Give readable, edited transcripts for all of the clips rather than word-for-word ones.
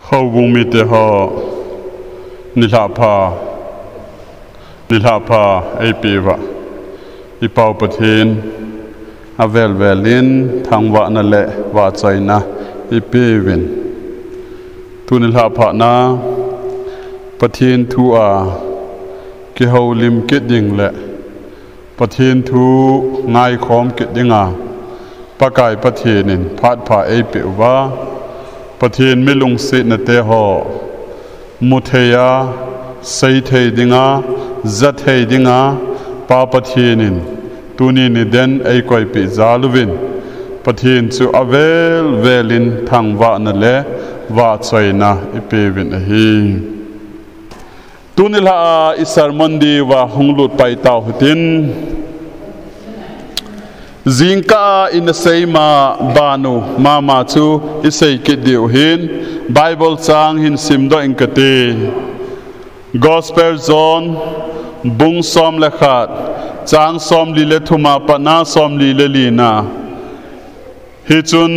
khâu vùng mi te họ nilha pha apiwa ipau pathin avel velin thangwa na le wa chaina ipewin tu nilha pha na pathin thu a ki holim ke ding le pathin thu ngai khom ke dinga pakai pathinin phat pha apiwa pathin milung se na te ho mutheya sei thei dinga zat thei dinga pa pathinin tuni ni den ei koi pi zaluvin pathin chu avel velin thangwa na le wa chaina ipewin hi tunilha isar mandi wa hunglut pai tau hutin zinka in seima banu mama chu isei ke diu hin bible chang hin simdo inkate gospel zone bung som lekhat chang som li le thuma pana som li le lina hi chun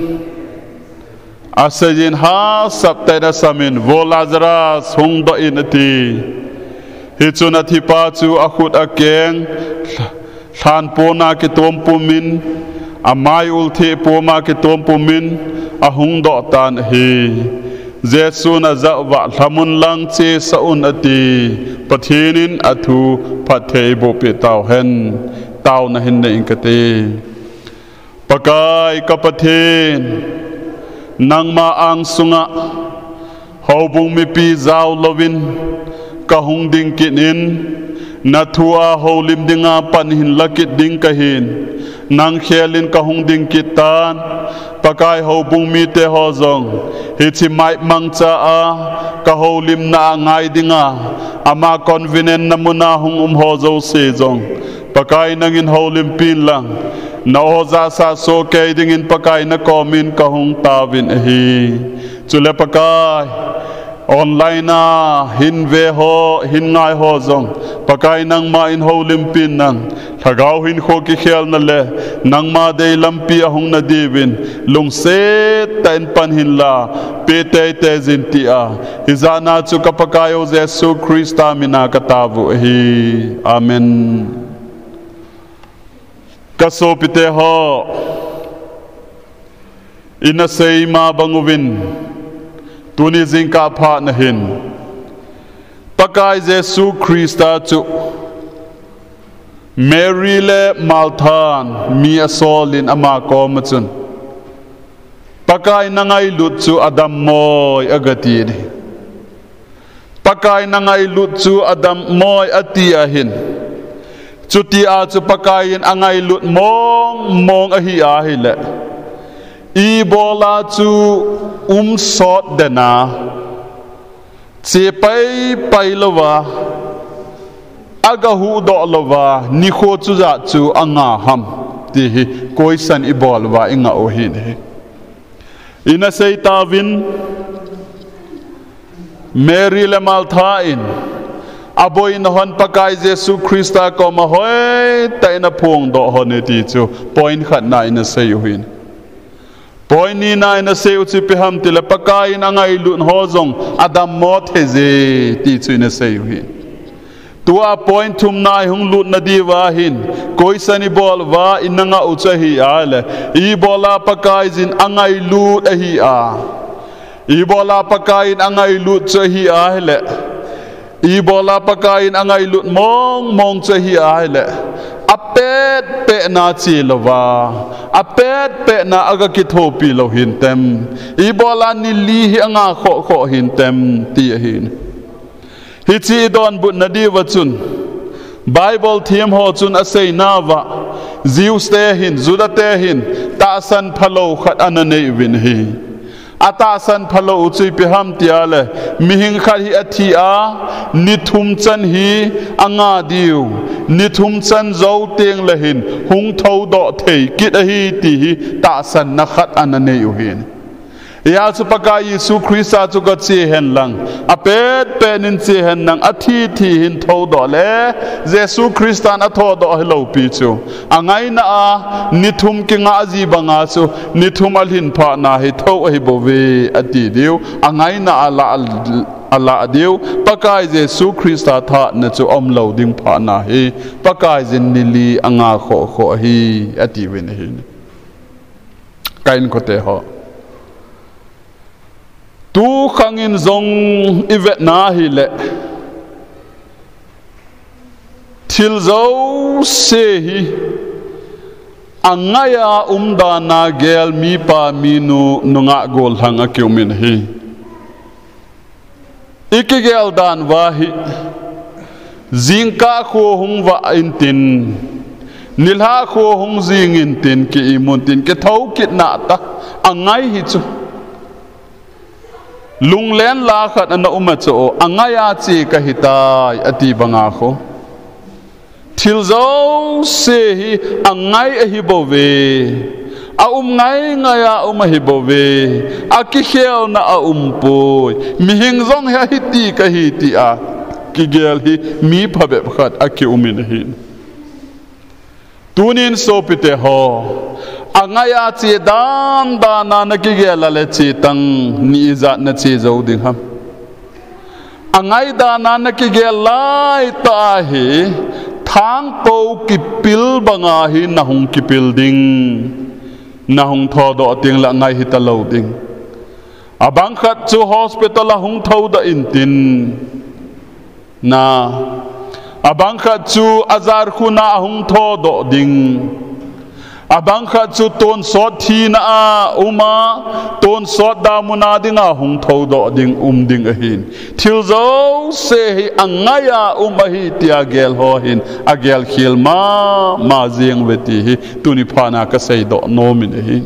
asajin ha saptaida samin volazras hung do inati hi chun athipa chu akhut akeng than pona ke tom pumin amai ulthi poma ke tom pumin ahung do tan hi jesu na zawa thamun lang che saun ati pathinin athu pathei bo pe taw hen taw na hin na inkate pakai kapathin nangma ang sunga hobung mi pi zaw lovin kahung ding kinin nathua holim dinga panhin lakit ding kahin nang khelin kahung ding kitan pakai hobung mi te hozong hichi mai mangcha a ka holim na ngai dinga ama convenient namuna hung hozo se jong pakai nangin holim pin lang na hoza sa so ke dingin pakai na komin kahung tawin hi chule pakai online na hin ve ho hin ngai ho zong pakai nang ma in holim pin nang thagau hin kho ki khel na le nang ma de lampi ahung na divin lung se tan pan hin la pe te te zin ti a izana chu ka pakayo jesu christa mina katavu hi amen kaso pite ho ina sei ma banguvin tuni zinka pha na hin pakai jesu christa chu mary le malthan mi asolin ama ko machun pakai nangai lut chu adam moi agati ni pakai nangai lut chu adam moi ati ahin chuti a chu pakai in angai lut mong ahi a hi le Ibola chu sot dena che pai lova agahu do lova ni kho chu za chu anga ham ti hi koisan ibolwa inga o hin he ina sei tawin Mary le maltha in aboin hon pakai jesu christa ko ma hoi ta ina phung do hone ti chu point khat na ina sei hin Poi ni na ina se uchi piham tila pakai na ngai lut hozong adam mot heze ti chu ina se hi tua point thum nai hung lut na diwa hin koi sani bol wa inanga ucha hi ale I bola pakai jin angai lut hi a I bola pakai angai lut cha hi a hele I bola pakai angai lut mong cha hi a hele apet pe na chi lova apet pe na aga ki thopi lo hin tem ibola ni li hi anga kho hin tem ti hin hi chi don but na di wachun bible thim ho chun asei nawa ziu ste hin zuda te hin ta san phalo khat anane win hi ata san phalo chui pi ham tiale mihing khat hi athi a nithum chan hi anga diu nithum chan zo teng la hin hung tho do thei kit a hi ti hi ta san na khat anane u hin ya chu paka Yesu Christa chu ka chi hen lang a pet penin chi hen nang a thi hin tho do le Yesu Christa na tho do hello pi chu angai na a nithum ki nga ji banga chu nithum alhin pha na hi tho hi bo ve ati diu angai na ala diu pakai Yesu Christa tha na chu om lo ding pha na hi pakai jin nili anga kho hi ati win hi kain ko te ho tu khangin zong ivet na hi le thil zo se hi angaya na gel mi pa minu nunga gol hanga kyumin hi ikigel dan wa hi zingka kho hung wa intin nilha kho hung zing intin ki imuntin ke thau kit na ta angai hi chu lung len la khat na umma cho angaya chi ka hitai ati banga kho thil zo se hi angai a hi bo ve a ngai ngaya hi bo ve a ki khel na a poi mi hing zong ha hi ti ka hi ti a ki gel hi mi phabe khat a ki umin hi tunin so pite ho angaya chi dan na na ki gel le chi tang ni za na chi zo ding ham angai na na ki gel lai ta hi thang po ki pil banga hi na hung ki pil ding na hung tho do ting la ngai hi ta lo ding abang khat chu hospital la hung tho da in tin na abang khat chu azar khuna hung tho do ding abang khat chu ton sot thi na uma ton sot da muna dinga hung tho do ding ding a hin thil zo se hi angaya hi tia gel ho hin a gel khil ma jeng veti hi tuni phana ka sei do no min hi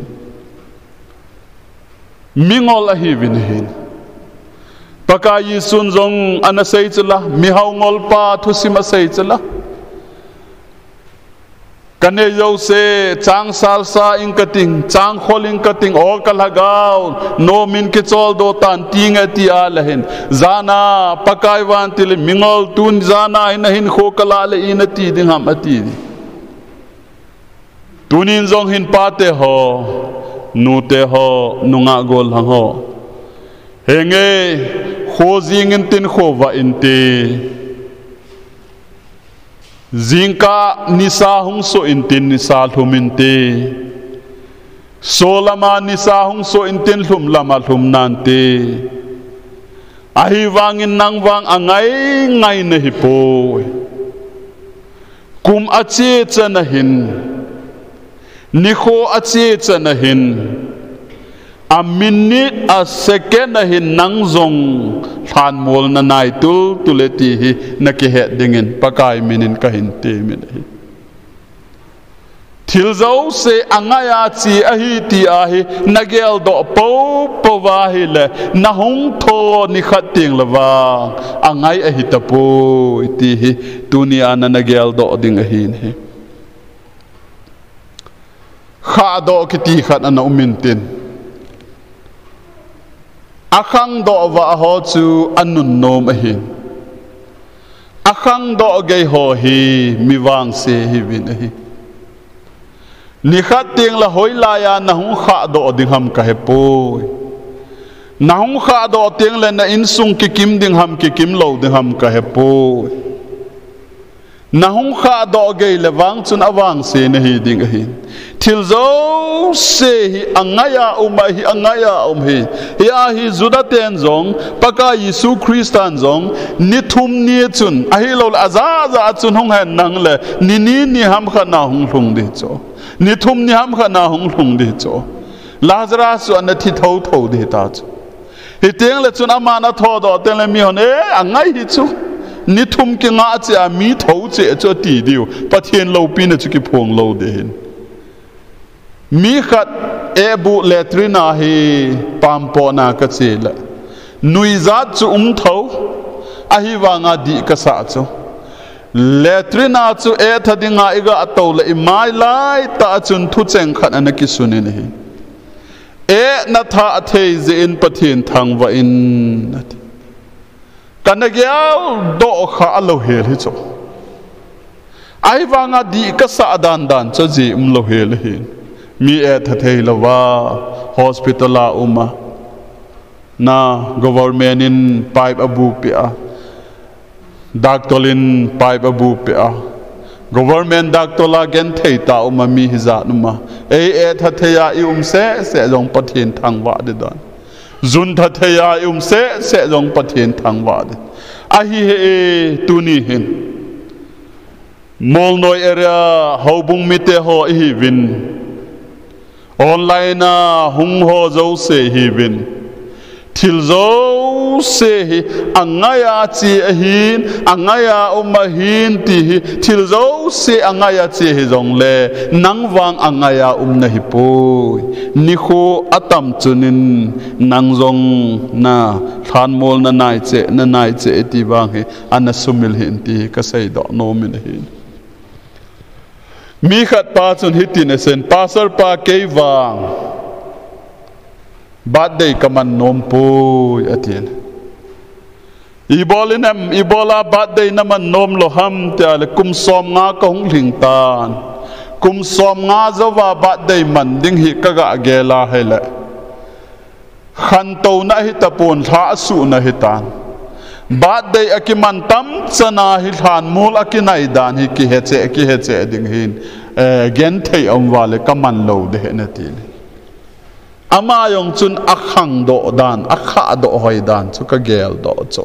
mingol a hi vin hin paka yi sun zong ana sei chula mi hau ngol pa thu sima sei chula kane yo se chang salsa in kating chang kholing kating o kalagao no min ki chol do tan ting ati ala hin zana pakai wan til mingol tun zana hin kho kala le in ati ding ham ati tunin zong hin pate ho nu te ho nunga gol hang ho henge kho jing in tin kho wa in te zingka nisa hung so intin nisa thuminte solama nisa hung so intin thum lama thum nante ahi wangin nang wang angai ngai na hi po kum ache chana hin nikho ache chana hin a minute a second a hin nang zong than mol na nai tuleti hi na ki he dingin pakai minin ka hin te min hi thil zo se angaya chi a hi ti a hi nagel do po wa hi le na hung tho ni khat ting lawa angai a hi ta po ti hi dunia na nagel do ding a hin hi kha do ki ti khat ana umin tin akhang do wa ho chu anun nom a hin akhang do ge ho hi mi wang se hi win a hi ni khat ting la hoi la ya na hung kha do ding ham ka he po na hung kha do ting le na in sung ki kim ding ham ki kim lo ding ham ka he po na hung kha do ge le wang chun awang se na hi ding a hin thil zo se hi angaya hi ya hi zuda ten zong paka Yesu Christan zong ni thum ni chun a hi lo za chun hung han nang le ni ham kha na hung hlung de cho ni thum ni ham kha na hung hlung de cho Lazarus su an thi tho de ta cho hi teng le chun amana tho do ten le mi hon angai hi chu ni thum ki nga cha mi tho che cho ti diu pathian lo pin chu ki phong lo de hin mi khat ebu letrina hi pampo na ka chela nui zat chu tho a hi wanga di ka sa chu letrina chu e thadinga iga atol le mai lai ta chun thu cheng khat ana ki sunin hi na tha thei ze in pathin thang va in kanagyal do kha alo hel hi cho ai wanga di ka sa dan dan cho ji lo hel hi mi tha thei lawa hospital a uma na government in pipe abu pia doctor in pipe abu pia government doctor la gen thei ta uma mi hiza numa tha theya i se jong pathin thang wa de don zun tha theya i se jong pathin thang wa de a hi he tu ni hin Molnoi area hobung mite ho hi vin online na hung ho zo se hi vin thil zo se hi angaya chi hin angaya hin ti hi thil zo se angaya chi hi jong le nangwang angaya na hi poi ni kho atam chunin nangjong na than mol na nai che ti wang hi ana sumil hin ti ka sei do no min hin mi khat pa chun hitin esen pasar pa ke wang birthday kaman nom poi atin ibola birthday naman nom lo ham te ale kum som nga ka hung hling tan kum som nga zawa birthday man ding hi kaga gela hele khan to na hi tapon tha su na hi tan birthday akiman tam chana hi than mul akinai dan hi ki heche ding hin gen thei om wale kaman lo de na tin ama yong chun akhang do dan akha do hoi dan chu ka gel do cho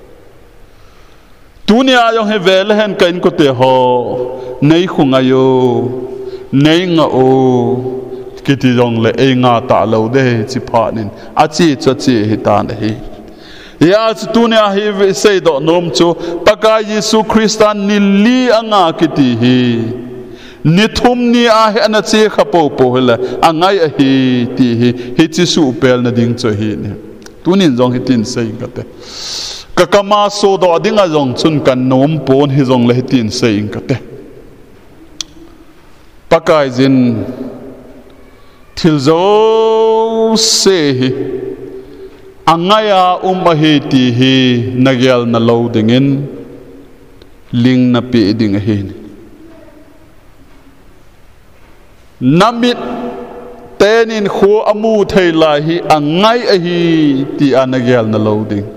tunia yong he vel hen kain ko te ho nei khunga yo nei nga o kiti yong le e nga ta lo de chi pha nin a chi cho chi hi tan hi ya tunia hi sei do nom chu paka Yesu Christan nili anga kiti hi nithum ni a he na che khapo po hela angai a hi ti hi chi su pel na ding cho hi ni tunin jong hi tin sei ka te ka kama so do dinga jong chun kan nom pon hi jong le hi tin sei ka te pakai jin thil zo se hi angaya hi ti hi nagyal na lo dingin ling na pi ding hi namit tenin khu amu thei lai hi angai a hi ti anagyal na loading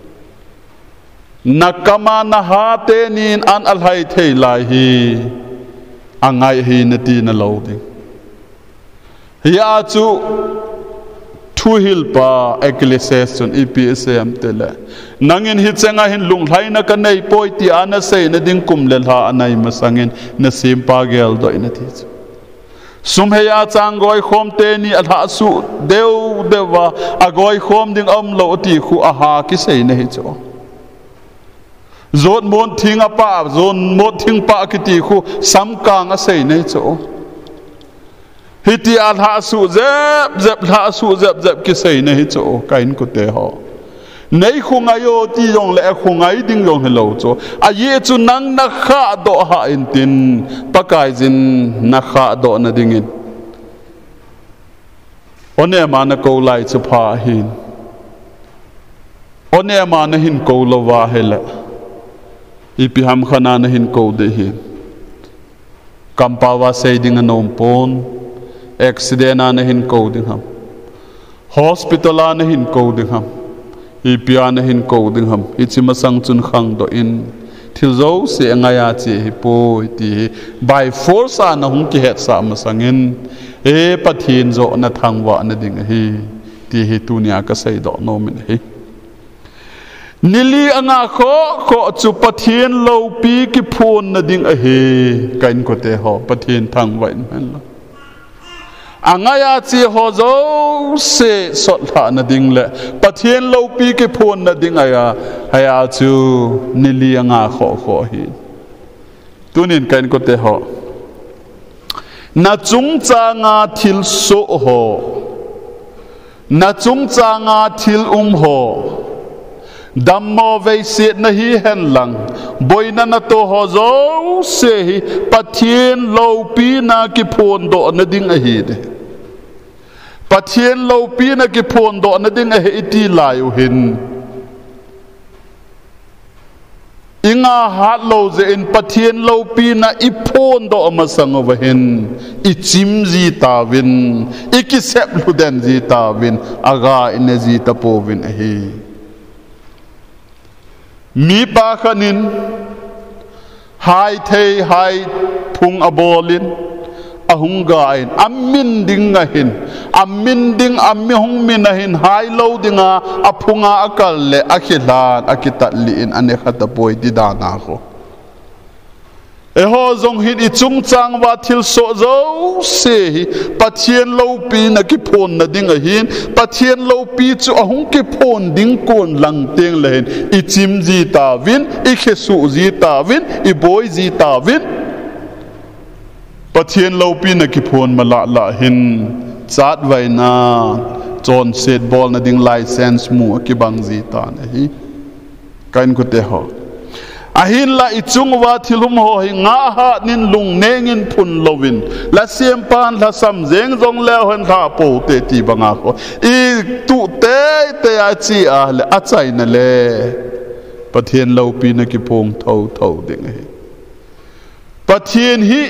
nakama na ha tenin an alhai thei lai hi angai hi na ti na loading ya chu thu hil pa ecclesiastion epsm tele nangin hi chenga hin lunglai na ka nei poi ti ana sei na ding kum le ha anai masangin na sim pa gel do ina thi sumheya changoi khom te ni alha su deu dewa agoi khom ding lo ti khu aha ki sei nei cho zot mon thing apa zon mo thing pa ki ti khu sam ka nga sei nei cho hiti alha su zep ki sei nei cho kain ko te ho nei khunga yo ti yong le khungai ding yong hello cho a ye chu nang na kha do ha in tin pakai jin na kha do na ding in one ma na ko lai chu pha hin one ma na hin ko lo wa hela ipi ham khana na hin ko de hi kampawa sei ding anom pon accident na hin ko ding ham hospital na hin ko ding ham ipiana hin ko ding ham ichima sang chun khang do in thilzo se angaya chi hi po ti by force na hung ki het sa ma sangin pathin zo na thangwa na ding hi ti hi tunia ka sei do no min hi nili anga kho chu pathin lo pi ki phun na ding a hi kain ko te ho pathin thangwa in man lo angaya chi ho zo se sot la na ding le pathian lo pi ke phon na ding aya chu nili anga kho hi tunin kain ko te ho na chung cha nga thil so ho na chung cha nga thil ho dammo ve se na hi hen lang boina na to ho zo se hi pathian lo pi na ki phon do na ding a hi de Pathian lo pi na ki phon do na ding a he ti lai u hin inga hat lo ze in pathian lo pi na I phon do ma sang over hin I chim ji ta win I ki sep lu den ji ta win aga in ji ta po win a hi mi pa khanin hai thei hai phung abolin ahungain amin ding ahin amin ding ammi hung minahin hai lo dinga aphunga akal le akhilan akitat liin ane khata poi di dana ko e ho zong hit I chung chang wa thil so zo se hi pathian lo pi na ki phon na ding ahin pathian lo pi chu ahung ki phon ding kon lang teng len I chim ji ta win I khesu ji ta win I boy ji ta win Pathian lo pi na ki phon mala la hin chat vai na chon set ball na ding license mu ki bang ji ta na hi kain ku te ho ahin la I chung wa thilum ho hi nga ha nin lung nengin phun lovin la siam pan la sam jeng jong le hon kha po te ti banga ko I tu te a chi a le a chai na le Pathian lo pi na ki phong tho ding hi Pathian hi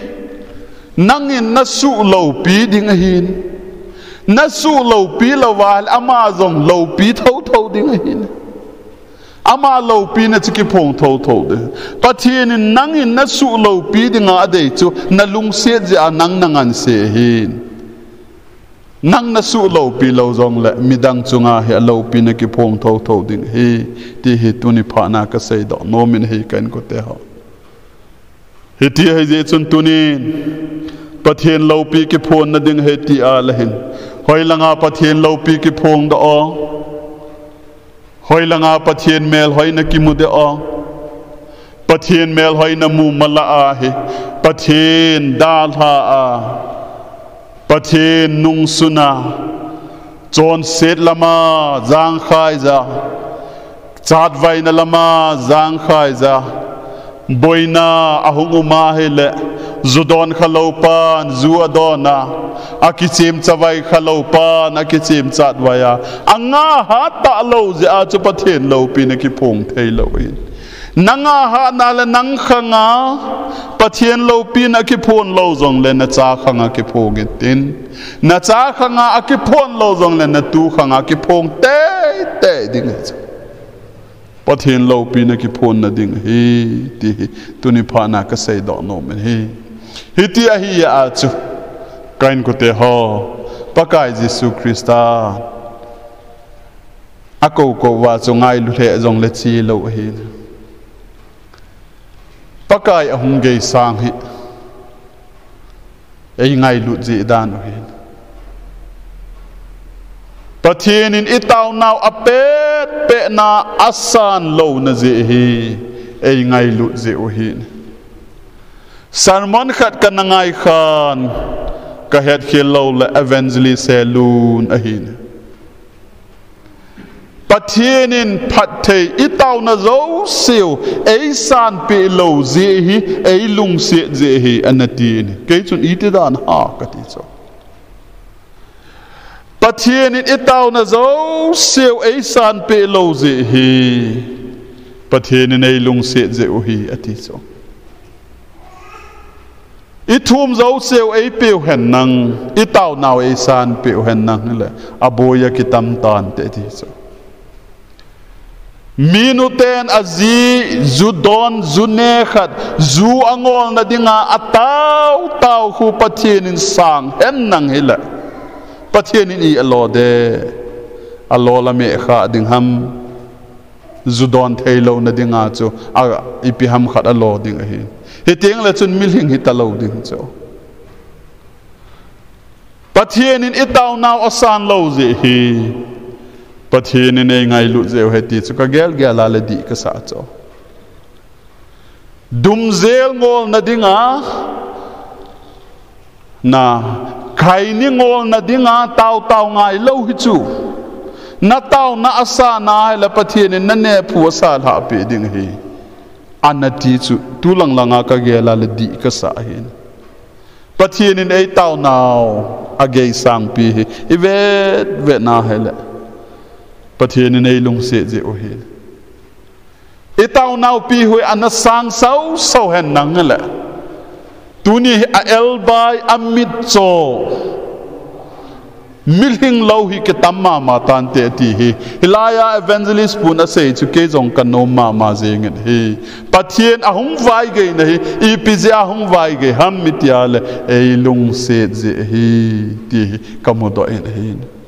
nangin na su lo pi ding hin na su lo pi la wal ama zong lo pi tho ding hin ama lo pi na chi phong tho de pathian nangin na su lo pi ding a de chu na lung se je a nangan se hin nang na su lo pi lo zong le midang chunga he lo pi na ki phong tho ding hi ti hi tu ni pha na ka sei do no min hi kan ko te ho he ti he je chun tunin pathian lo pi ki phon na ding he ti a la hin hoi langa pathian lo pi ki phong do o hoi langa pathian mel hoi na ki mu de o pathian mel hoi na mu mala a he pathian dal ha a pathian nung suna chon set lama jang khai za chat vai na lama jang khai za boina ahunguma hele zudon khalopan zuadona akichim chawai khalopan akichim chatwaya anga ha ta lo je a chu pathian lo pi na ki phong thei lo in nanga ha na le nang khanga pathian lo pi na ki phon lo zong le na cha khanga ki phong tin na cha khanga aki phon lo zong le na tu khanga ki phong te ding pathian lo pi na ki phon na ding hi ti tuni pha na ka sei do no men hi ti a hi a chu kain ko te ho pakai Jesu Krista ako ko wa chu ngai lu the jong le chi lo hi pakai a hung ge sang hi ei ngai lu ji dan hi pathian in itau nau apet pe na asan lo na je hi ei ngai lu je u hi sermon khat kan ngai khan ka het khil lo le evangelist selun a hi pathian in phat thei itau na zo siu ei san pe lo je hi ei lung se je hi anati ni ke chun ite dan ha ka ti cho pathian in itau na zo siu ei san pe lo je hi pathian in ei lung se je u hi ati cho I thum zo siu ei pe hen nang itau naw ei san pe hen nang le aboya ki tam tan te ti cho minuten azi zudon zune khat zu angol na dinga atau khu pathian in sang hen nang hila pathian in I alo de alo la me kha ding ham zudon thailo na dinga chu a ipi ham khat alo ding hi he teng la chun miling hi talo ding chu pathian in itau naw asan lo je hi pathian in ei ngai lu je he ti chu ka gel la le di ka sa cho dum zel ngol na dinga na khai ni ngol na dinga tau ngai lo hi chu na tau na asa na la pathian in na ne phu sa la pe ding hi anati chu tulang langa ka gela le di ka sa hin pathian in ei tau naw agay sang pi hi ivet vet na hele pathian nei lung se je o hi itau nau pi hui an sang sau hen nang le tuni a elbai amit cho milhing lo hi ke tamma ma tan te ti hi hilaya evangelist pun a sei chu ke jong kan no ma jeng hi pathian a hung vai ge na hi ipj a hung vai ge ham mitia le ei lung se je hi ti kamudo en hi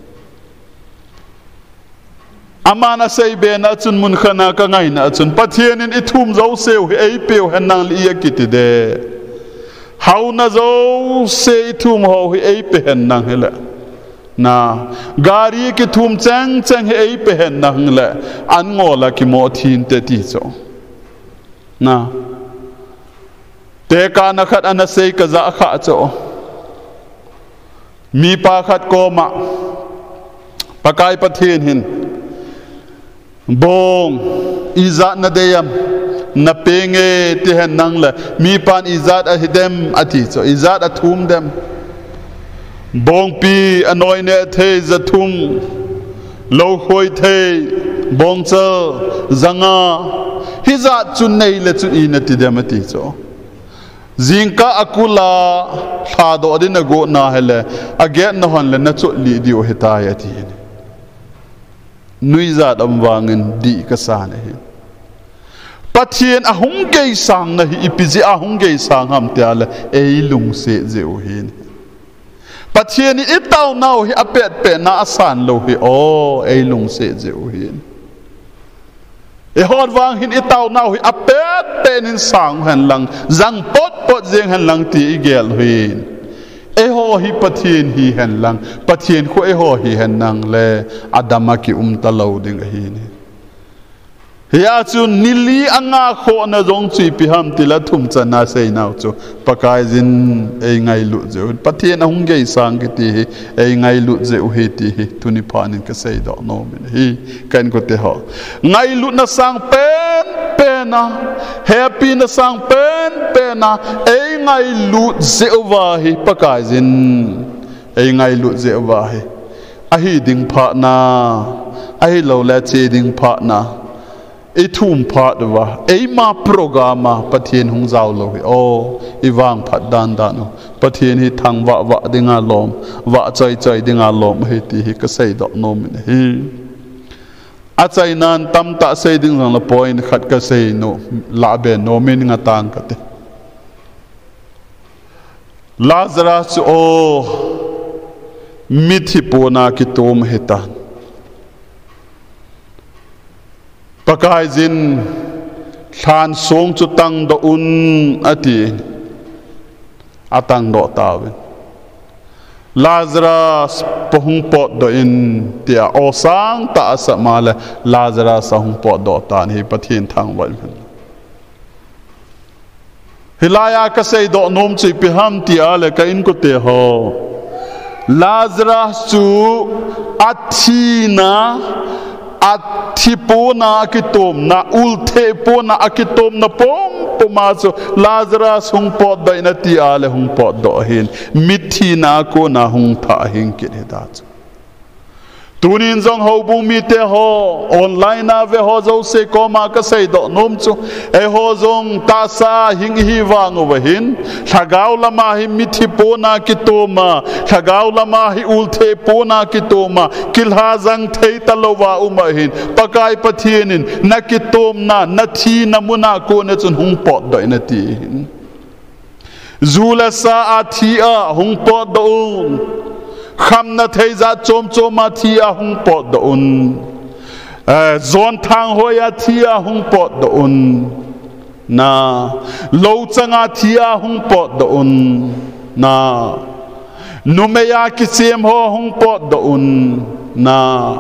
amana sei be na chun mun khana ka ngai na chun pathian in ithum zo seu hi ei peu han nang li yakiti de how na zo se ithum ho hi ei pe han nang hele na gari ki thum chang he ei pe hen nang le an ngola ki mo thin te ti cho na te ka na khat an sei ka za kha cho mi pa khat ko ma pakai pathin hin bong izat na deyam na penge ti hen nang le mi pan izat a hidem ati cho izat a thum dem bong pi anoi ne the zathum lo khoi the bong cha zanga hiza chun nei le chu in ti demati cho zingka akula tha do din go na hele again na hon le na chu li dio hetaya ti nui za dam wangin di ka sa ne pathian ahung ge sang na hi ipiji ahung ge sang ham tia le ei lung se je o hin pathian itau nau hi apet pe na asan lo hi o ei lung se je o hin e hot wang hin itau nau hi apet pe nin sang han lang zang pot jeng han lang ti igel hin e ho hi pathian hi han lang pathian ko e ho hi han nang le adama ki talo ding hi ni ya chu nili anga kho na jong chi pi ham tila thum chana sei nau chu pakai jin ei ngai lu je pathian hung ge sang ki ti ei ngai lu je u he ti tuni panin ka sei do no min hi kan ko te ho ngai lu na sang pen na happy na sang pen na ei ngai lu je wa hi pakai jin ei ngai lu je wa hi a hi ding pha na a hi lo la che ding pha na e thum phat wa e ma programa pathian hung zaw lo o iwang phat dan no pathian hi thang wa dinga lom wa chai dinga lom he ti hi ka sei do no min hi a chai nan tam ta sei ding la point khat ka sei no la be no min nga tang ka te lazarus o mithi pona ki tom hetan pakai jin than song chu tang do ati atang do tawen lazarus pohung pot do in tia o sang ta sa mala lazarus hung pot do tan hi pathin thang wal hilaya ka sei do nom chi pi ham ti ale ka in ko te ho lazarus chu athina athipona akitom na ulthepona akitom na pom pomaso lazarus hung pot da ina ti ale hung pot do hin mithina ko na hung tha hin ki da tunin jong ho bu mi te ho online na ve ho zo se ko ma ka sei do nom chu e ho jong ta sa hing hi wang wa hin thagaw lama hi mithi pona ki toma thagaw lama hi ulthe pona ki toma kilha jang thei talowa uma hin pakai pathienin na ki tom na thi namuna ko ne chun hung pot do ina ti hin zula sa athia hung pot do kham na thei za chom ma thia hung pot do zon thang hoya thia hung pot do na lo changa thia hung pot do na numeya ki chem ho hung pot do na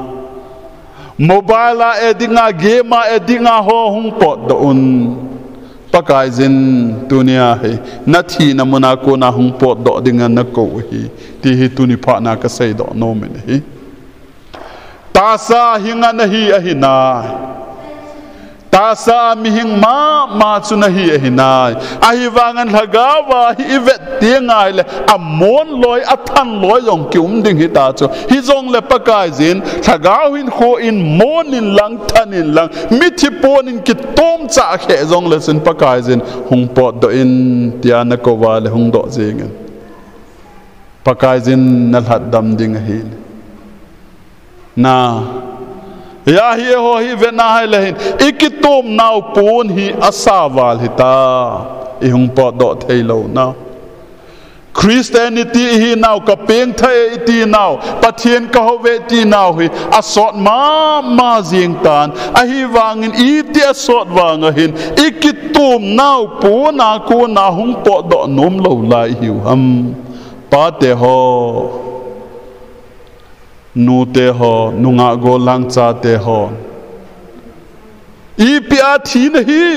mobile edinga game edinga ho hung pot do pakai jin dunia he na thi na muna ko na hung pot do dinga na ko hi ti hi tuni pha na ka sei do no min hi ta sa hinga na hi a hi na ta sa mi hing ma chu na hi hinai a hi wangan lagawa hi vet tiangai le a mon loi a than loi yong kium ding hi ta chu hi zong le pakai zin thagau hin kho in mon in lang than in lang mi thi pon in ki tom cha khe zong le sin pakai zin hung pot do in tiana ko wa le hung do jing pakai zin na hat dam ding hi na ya hi ho hi ve na hai le hin ikitom nau pon hi asawal hi ta i hung pot do thei lo na Christianity hi nau ka peng thai ti nau pathian ka ho ve ti nau hi asot ma jing tan a hi wangin i ti asot wanga hin ikitom nau pon na ko na hung pot do nom lo lai hiu ham pa te ho nu te ho nunga go lang cha te ho i pia thi na hi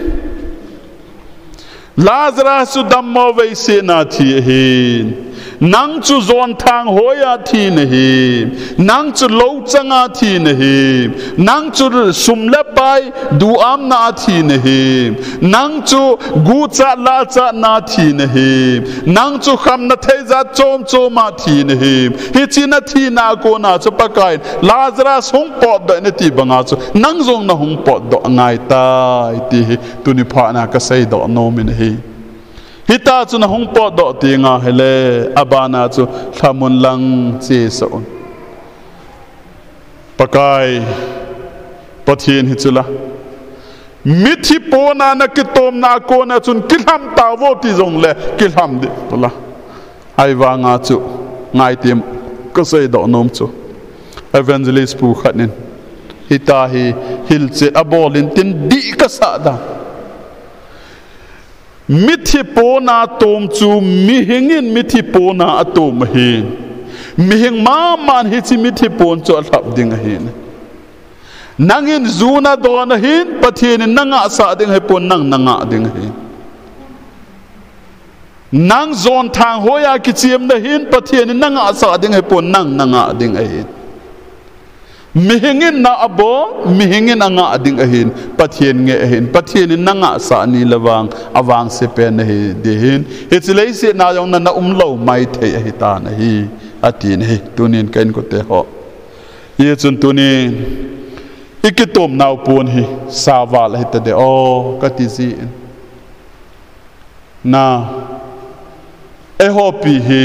Lazarus su dam mo ve se na thi hi nang chu zon thang hoya thi na hi nang chu lo changa thi na hi nang chu sum le pai du am na thi na hi nang chu gu cha la cha na thi na hi nang chu kham na thei za chom ma thi na hi chi na thi na ko na chu pakai Lazarus hung pot do na ti banga chu nang zong na hung pot do ngai ta ti tu ni pha na ka sei do no min hi hita chu na hung pot do ti nga hele abana chu thamun lang che so pakai pathin hi chula mithi pona na kitom na ko na chun kilham ta wo ti zong le kilham de tola ai wa nga chu ngai tim ko sei do nom chu evangelist pu khanin hita hi hil che abolin tin di ka sa da mithi pona tom chu mi hingin mithi pona atom hin mi hing man hi chi mithi pon chu alhap ding hin nangin zuna don hin pathin nanga sa ding he pon nanga ding hin nang zon thang hoya ki chiam na hin pathin nanga sa ding he pon nanga ding hin mihingin na abo mihingin anga ading ahin pathian nge ahin pathian nanga sa ni lawang awang se pen hi dehin hitlei se na yong na umlo mai thei hi ta na hi atin hi tunin kain ko te ho ye chun tunin ikitom nau pon hi sawal hi ta de o katisi na e hopi hi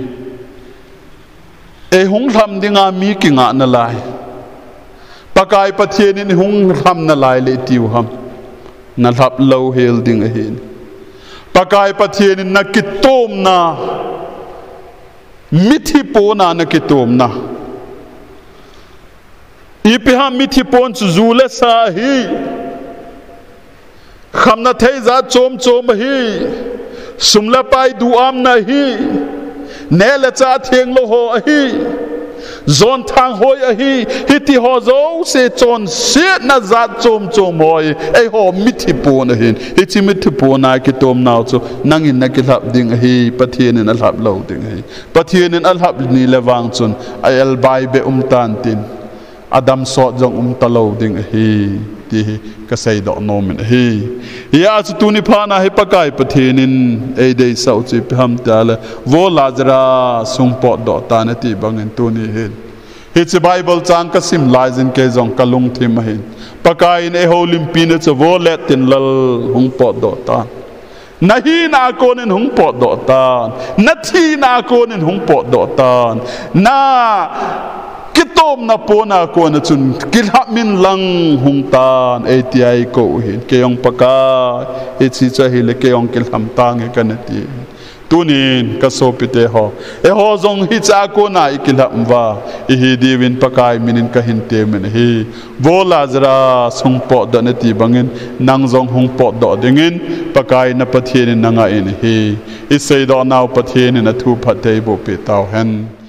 e hung tham dinga mi kinga na lai pakai pathian in hung tham na lai le tiu ham na thap lo hel ding hin pakai pathian in na kitom na mithi pona na kitom na ipi ham mithi pon chu zule sa hi kham na thei za chom hi sumla pai du am na hi ne la cha thieng lo ho hi zon thang hoi hi hiti ho zo se chon se na za chom hoi ai ho mithi pon hin hiti mithi pon na ki tom naw chu nangin na ki lap ding hi pathian in alhap lo ding hi pathian in alhap ni lewang chun ai al bai be tan tin adam so jong talo ding hi ti ka sei do no min hi ya chu tu ni phana hi pakai pathin in ei dei sau chi pham ta la vo lazara sung pot do ta na ti bangin tu ni hin hi chi bible chang ka sim lai jin ke jong kalung thim hin pakai in e holim pin chu vo Lettinlal hung pot do ta nahi na ko nin hung pot do ta na thi na ko nin hung pot do ta na kitom na pona ko na chun kilha min lang hung tan ATI ko hin keyong paka ichi cha hi le keyong kilham tang e kanati tunin ka sopite ho e ho zong hi cha ko na ikilham wa i hi diwin pakai minin ka hinte men hi vola zara sung po da na ti bangin nang zong hung po do dingin pakai na pathin nanga in hi isei do naw pathin na thu phathei bo pe taw hen